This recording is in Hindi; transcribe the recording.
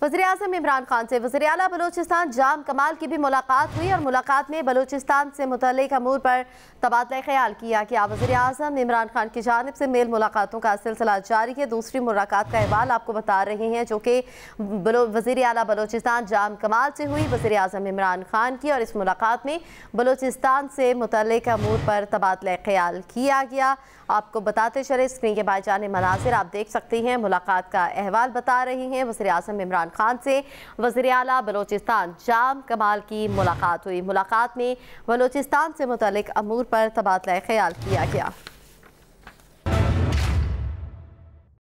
वज़ीर-ए-आज़म इमरान खान से वज़ीर आला बलोचिस्तान जाम कमाल की भी मुलाकात हुई और मुलाकात में बलोचिस्तान से मुतल्लिक अमूर पर तबादला ख्याल किया गया। वज़ीर-ए-आज़म इमरान खान की जानिब से मेल मुलाकातों का सिलसिला जारी है। दूसरी मुलाकात का अहवाल आपको बता रहे हैं जो कि वज़ीर आला बलोचिस्तान जाम कमाल से हुई वज़ीर-ए-आज़म इमरान खान की, और इस मुलाकात में बलोचिस्तान से मुतल्लिक अमूर पर तबादला ख्याल किया गया। आपको बताते चले, स्क्रीन के बाई जाने मनासिर आप देख सकते हैं। मुलाकात का अहवाल बता रहे हैं वज़ीर-ए-आज़म इमरान खान से वज़ीर आला बलोचिस्तान जाम कमाल की मुलाकात हुई। मुलाकात में बलोचिस्तान से मुतल्लिक अमूर पर तबादला ख्याल किया गया।